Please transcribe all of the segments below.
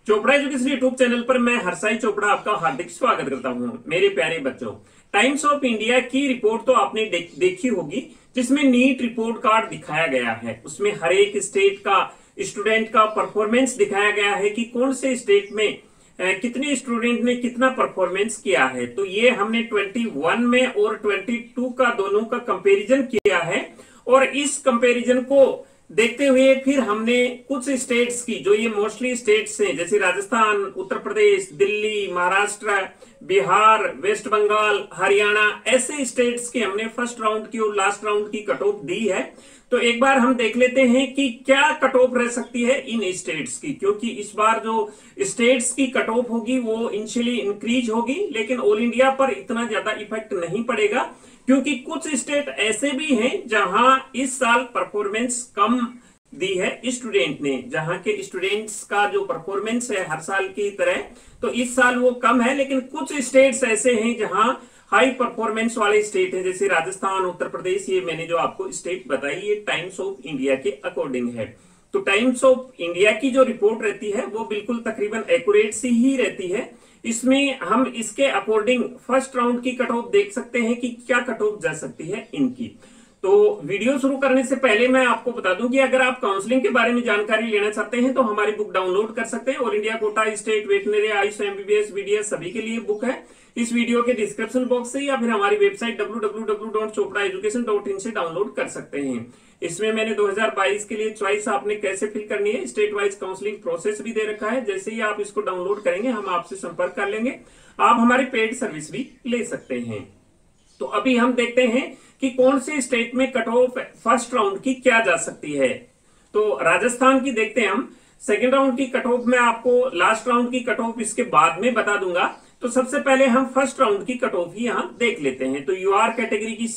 Chopra education YouTube channel पर मैं हर्षाई चोपड़ा आपका हार्दिक स्वागत करता हूं। मेरे प्यारे बच्चों, टाइम्स ऑफ इंडिया की रिपोर्ट तो आपने देखी होगी, जिसमें नीट रिपोर्ट कार्ड दिखाया गया है। उसमें हर एक स्टेट का स्टूडेंट का परफॉर्मेंस दिखाया गया है कि कौन से स्टेट में कितने स्टूडेंट ने कितना परफॉर्मेंस किया है। तो ये हमने 21 में और 22 का दोनों का कंपैरिजन किया है, और इस कंपैरिजन को देखते हुए फिर हमने कुछ स्टेट्स की, जो ये मोस्टली स्टेट्स हैं जैसे राजस्थान, उत्तर प्रदेश, दिल्ली, महाराष्ट्र, बिहार, वेस्ट बंगाल, हरियाणा, ऐसे स्टेट्स की हमने फर्स्ट राउंड की और लास्ट राउंड की कट ऑफ दी है। तो एक बार हम देख लेते हैं कि क्या कट ऑफ रह सकती है इन स्टेट्स की, क्योंकि इस बार जो स्टेट्स की कट ऑफ होगी वो इनिशियली इंक्रीज होगी, लेकिन ऑल इंडिया पर इतना ज्यादा इफेक्ट नहीं पड़ेगा, क्योंकि कुछ स्टेट ऐसे भी हैं जहां इस साल परफॉर्मेंस कम दी है स्टूडेंट ने, जहां के स्टूडेंट्स का जो परफॉर्मेंस है हर साल की तरह, तो इस साल वो कम है। लेकिन कुछ स्टेट्स ऐसे हैं जहां हाई परफॉर्मेंस वाले स्टेट है, जैसे राजस्थान, उत्तर प्रदेश। ये मैंने जो आपको स्टेट बताई ये टाइम्स ऑफ इंडिया के अकॉर्डिंग है। तो टाइम्स ऑफ इंडिया की जो रिपोर्ट रहती है वो बिल्कुल तकरीबन एक्यूरेट सी ही रहती है। इसमें हम इसके अकॉर्डिंग फर्स्ट राउंड की कट ऑफ देख सकते हैं कि क्या कट ऑफ जा सकती है इनकी। तो वीडियो शुरू करने से पहले मैं आपको बता दूं कि अगर आप काउंसलिंग के बारे में जानकारी लेना चाहते हैं तो हमारी बुक डाउनलोड कर सकते हैं। All India quota, state, veterinary, AYUSH, MBBS, BDS सभी के लिए बुक है। इस वीडियो के डिस्क्रिप्शन बॉक्स से या फिर हमारी वेबसाइट www.chopraeducation.in से डाउनलोड कर सकते हैं। इसमें मैंने 2022 के लिए चॉइस आपने कैसे फिल करनी है, स्टेट वाइज काउंसलिंग प्रोसेस भी दे रखा है। जैसे ही आप इसको डाउनलोड करेंगे हम आपसे संपर्क कर लेंगे, आप हमारी पेड सर्विस भी ले सकते हैं। तो अभी हम देखते हैं कि कौन से स्टेट में कट ऑफ फर्स्ट राउंड की क्या जा सकती है। तो राजस्थान की देखते हैं हम। सेकेंड राउंड की कट ऑफ मैं आपको लास्ट राउंड की कट ऑफ इसके बाद में बता दूंगा। तो सबसे पहले हम फर्स्ट राउंड की कट ऑफ ही यहां देख लेते हैं। तो यूआर कैटेगरी की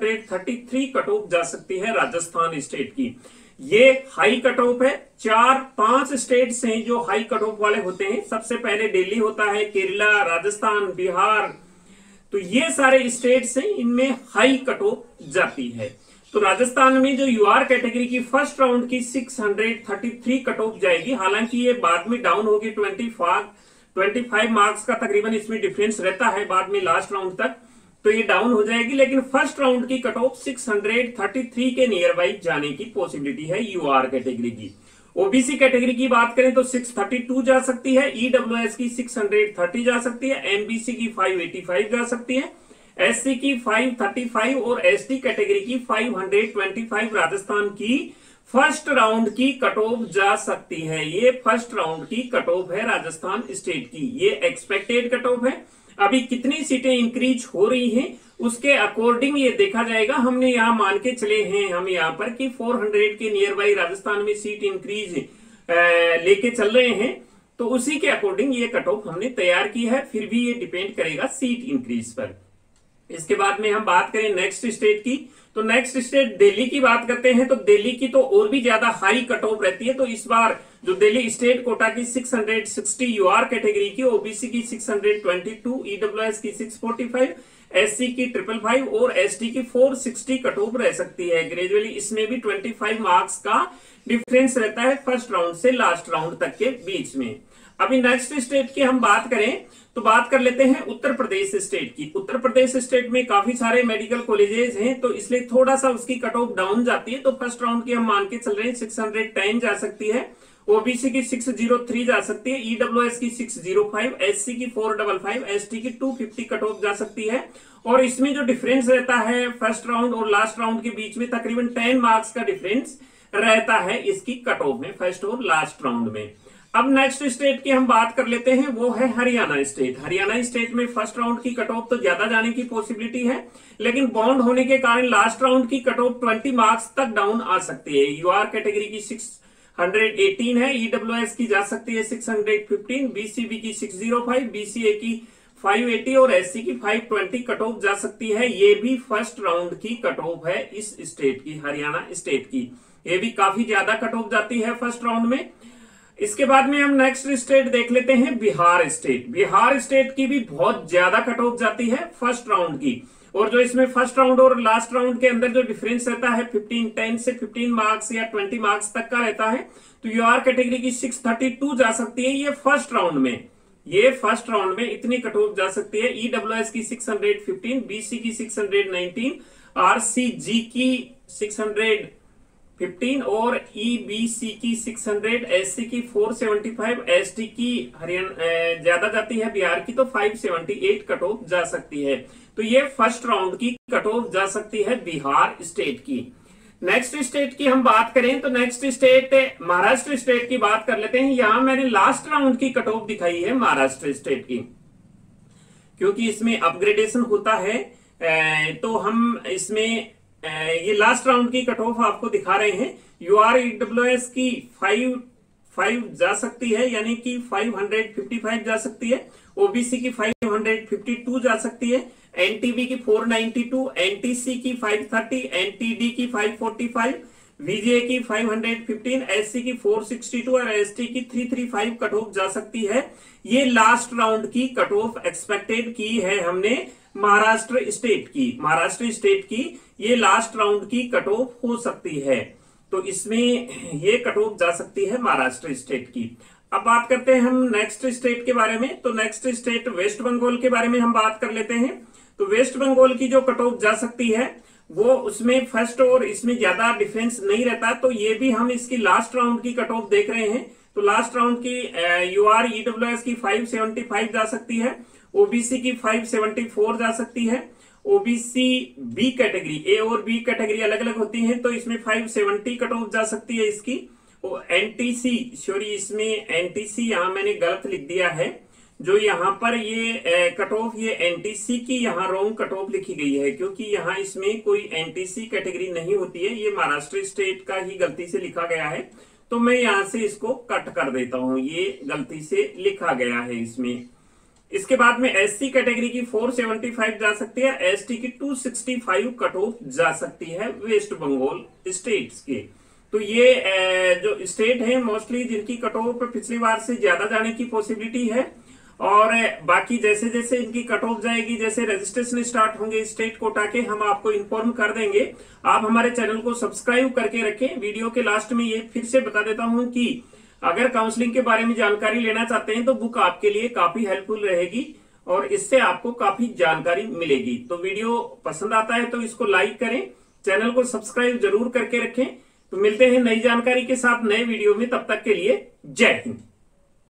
633 कट ऑफ जा सकती है राजस्थान स्टेट की। ये हाई कट ऑफ है। 4-5 स्टेट्स हैं जो हाई कट ऑफ वाले होते हैं। सबसे पहले दिल्ली होता है, केरला, राजस्थान, बिहार, तो ये सारे स्टेट्स हैं, इनमें हाई कट ऑफ जाती है। तो राजस्थान में जो यूआर कैटेगरी की फर्स्ट राउंड की 633 कट ऑफ जाएगी। हालांकि ये बाद में डाउन होगी, 25 मार्क्स का तकरीबन इसमें डिफरेंस रहता है बाद में लास्ट राउंड तक, तो ये डाउन हो जाएगी। लेकिन फर्स्ट राउंड की कट ऑफ 633 के नियर बाई जाने की पॉसिबिलिटी है यूआर कैटेगरी की। ओबीसी कैटेगरी की बात करें तो 632 जा सकती है, ईडब्ल्यूएस की 630 जा सकती है, एमबीसी की 585 जा सकती है, एससी की 535 और एसटी कैटेगरी की 525 राजस्थान की फर्स्ट राउंड की कट ऑफ जा सकती है। ये फर्स्ट राउंड की कट ऑफ है राजस्थान स्टेट की। ये एक्सपेक्टेड कट ऑफ है। अभी कितनी सीटें इंक्रीज हो रही हैं उसके अकॉर्डिंग ये देखा जाएगा। हमने यहाँ मान के चले हैं हम यहाँ पर कि 400 के नियर बाई राजस्थान में सीट इंक्रीज लेके चल रहे हैं, तो उसी के अकॉर्डिंग ये कट ऑफ हमने तैयार की है। फिर भी ये डिपेंड करेगा सीट इंक्रीज पर। इसके बाद में हम बात करें नेक्स्ट स्टेट की, तो नेक्स्ट स्टेट दिल्ली की बात करते हैं। तो दिल्ली की तो और भी ज्यादा हाई कट ऑफ रहती है। तो इस बार जो दिल्ली स्टेट कोटा की 660 यूआर कैटेगरी की, ओबीसी की 622, ईडब्ल्यूएस की 645, एससी की 555 और एसटी की 460 कट ऑफ रह सकती है। ग्रेजुअली इसमें भी 25 मार्क्स का डिफरेंस रहता है फर्स्ट राउंड से लास्ट राउंड तक के बीच में। अभी नेक्स्ट स्टेट की हम बात करें तो बात कर लेते हैं उत्तर प्रदेश स्टेट की। उत्तर प्रदेश स्टेट में काफी सारे मेडिकल कॉलेजेस हैं, तो इसलिए थोड़ा सा उसकी कट ऑफ डाउन जाती है। तो फर्स्ट राउंड की हम मान के चल रहे हैं 610 जा सकती है, ओबीसी की 603 जा सकती है, ईडब्ल्यूएस की 605, एससी की 455, एसटी की 250 कट ऑफ जा सकती है। और इसमें जो डिफरेंस रहता है फर्स्ट राउंड और लास्ट राउंड के बीच में तकरीबन 10 मार्क्स का डिफरेंस रहता है इसकी कट ऑफ में, फर्स्ट और लास्ट राउंड में। अब नेक्स्ट स्टेट की हम बात कर लेते हैं, वो है हरियाणा स्टेट। हरियाणा स्टेट में फर्स्ट राउंड की कट ऑफ तो ज्यादा जाने की पॉसिबिलिटी है, लेकिन बॉन्ड होने के कारण लास्ट राउंड की कट ऑफ 20 मार्क्स तक डाउन आ सकती है। यूआर कैटेगरी की 618 है, ईडब्ल्यूएस की जा सकती है 615, बीसीबी की 605, बीसीए की 580 और एससी की 520 कट ऑफ जा सकती है। ये भी फर्स्ट राउंड की कट ऑफ है इस स्टेट की, हरियाणा स्टेट की। ये भी काफी ज्यादा कट ऑफ जाती है फर्स्ट राउंड में। इसके बाद में हम नेक्स्ट स्टेट देख लेते हैं बिहार स्टेट। बिहार स्टेट की भी बहुत ज्यादा कट ऑफ जाती है फर्स्ट राउंड की। और जो इसमें फर्स्ट राउंड और लास्ट राउंड के अंदर जो डिफरेंस रहता है 10 से 15 मार्क्स या 20 मार्क्स तक का रहता है, तो यूआर कैटेगरी की 632 जा सकती है ये फर्स्ट राउंड में इतनी कट ऑफ जा सकती है। ईडब्ल्यूएस की 615, बीसी की 619, आरसीजी की 615 और ईबीसी की 600, एससी की 475, एसटी की हरियाणा ज्यादा जाती है बिहार की तो 578 कट ऑफ जा सकती है। तो ये फर्स्ट राउंड की कट ऑफ जा सकती है बिहार स्टेट की। नेक्स्ट स्टेट की हम बात करें तो नेक्स्ट स्टेट महाराष्ट्र स्टेट की बात कर लेते हैं। यहां मैंने लास्ट राउंड की कट ऑफ दिखाई है महाराष्ट्र स्टेट की, क्योंकि इसमें अपग्रेडेशन होता है तो हम इसमें ये लास्ट राउंड की कट ऑफ आपको दिखा रहे हैं। यूआर ईडब्ल्यूएस की 5 जा सकती है, यानी कि 555 जा सकती है। ओबीसी की 552 जा सकती है। एनटीबी की 492, एनटीसी की 530, एनटीडी की 545, वीजे की 515, एससी की 462 और एसटी की 335 कट ऑफ जा सकती है। ये लास्ट राउंड की कट ऑफ एक्सपेक्टेड की है हमने महाराष्ट्र स्टेट की ये लास्ट राउंड की कट ऑफ हो सकती है, तो इसमें ये कट ऑफ जा सकती है महाराष्ट्र स्टेट की। अब बात करते हैं हम नेक्स्ट स्टेट के बारे में। तो नेक्स्ट स्टेट वेस्ट बंगाल के बारे में हम बात कर लेते हैं। तो वेस्ट बंगाल की जो कट ऑफ जा सकती है वो उसमें फर्स्ट और इसमें ज्यादा डिफरेंस नहीं रहता, तो ये भी हम इसकी लास्ट राउंड की कट ऑफ देख रहे हैं। तो लास्ट राउंड की यूआर ईडब्ल्यूएस की 575 जा सकती है, ओबीसी की 574 जा सकती है। ओबीसी बी कैटेगरी, ए और बी कैटेगरी अलग अलग होती है, तो इसमें 570 कट ऑफ जा सकती है इसकी। एनटीसी इसमें एनटीसी यहां मैंने गलत लिख दिया है, जो यहाँ पर ये कट ऑफ ये एनटीसी की यहाँ रॉन्ग कट ऑफ लिखी गई है, क्योंकि यहाँ इसमें कोई एनटीसी कैटेगरी नहीं होती है, ये महाराष्ट्र स्टेट का ही गलती से लिखा गया है। तो मैं यहाँ से इसको कट कर देता हूं, ये गलती से लिखा गया है इसमें। इसके बाद में एससी कैटेगरी की 475 जा सकती है, एसटी की 265 कट ऑफ जा सकती है वेस्ट बंगाल स्टेट्स के। तो ये जो स्टेट है मोस्टली जिनकी कट ऑफ पिछली बार से ज्यादा जाने की पॉसिबिलिटी है, और बाकी जैसे जैसे इनकी कट ऑफ जाएगी, जैसे रजिस्ट्रेशन स्टार्ट होंगे स्टेट कोटा के, हम आपको इन्फॉर्म कर देंगे। आप हमारे चैनल को सब्सक्राइब करके रखें। वीडियो के लास्ट में ये फिर से बता देता हूं कि अगर काउंसलिंग के बारे में जानकारी लेना चाहते हैं तो बुक आपके लिए काफी हेल्पफुल रहेगी और इससे आपको काफी जानकारी मिलेगी। तो वीडियो पसंद आता है तो इसको लाइक करें, चैनल को सब्सक्राइब जरूर करके रखें। तो मिलते हैं नई जानकारी के साथ नए वीडियो में, तब तक के लिए जय हिंद।